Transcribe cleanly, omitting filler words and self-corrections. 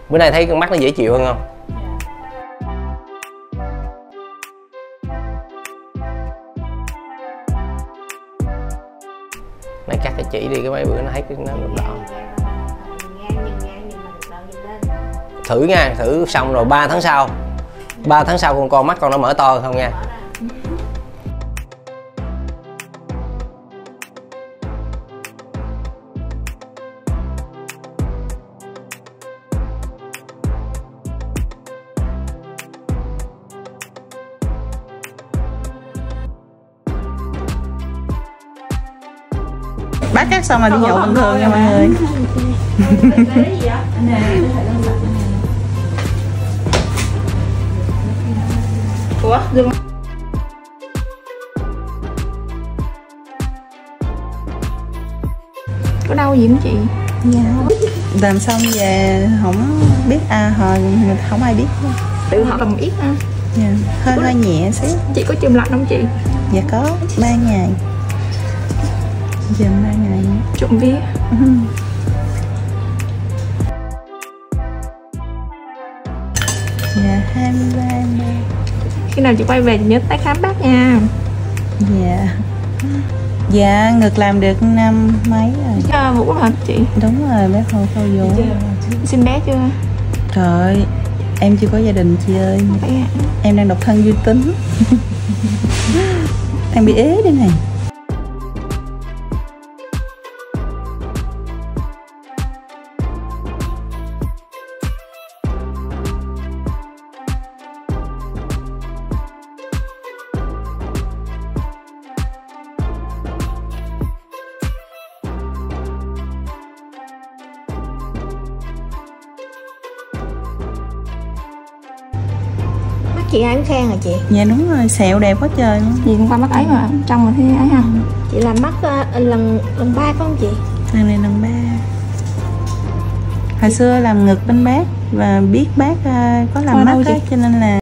Bữa nay thấy con mắt nó dễ chịu hơn không? Mày cắt cái chỉ đi, cái mấy bữa nó thấy cái nó đỏ. Thử nha, thử xong rồi 3 tháng sau. 3 tháng sau con mắt con nó mở to không nha. Bác cắt xong rồi đi nhậu bình thường nha mọi người. Ủa? Có đau gì không chị? Dạ. Làm xong về không biết hồi người ta không ai biết. Tự họ làm ít ha. Dạ. Hơi nhẹ xíu. Chị có chườm lạnh không chị? Dạ có, 3 ngày. Chườm 3 ngày. Trộm vía. Dạ 23. Khi nào chị quay về chị nhớ tái khám bác nha. Dạ. Dạ ngực làm được 5 mấy rồi. Vũ hả chị? Đúng rồi, bé Hồ Khâu Vũ. Xin bé chưa? Trời, em chưa có gia đình chị ơi. Em đang độc thân vui tính. Em bị ế đây này. Chị ai cũng khen hả chị? Dạ đúng rồi, sẹo đẹp quá trời luôn. Gì cũng qua mắt ấy mà, trong rồi thấy ấy ha. Chị làm mắt lần 3 phải không chị? Lần này lần 3. Hồi xưa làm ngực bên bác và biết bác có làm mắt á, cho nên là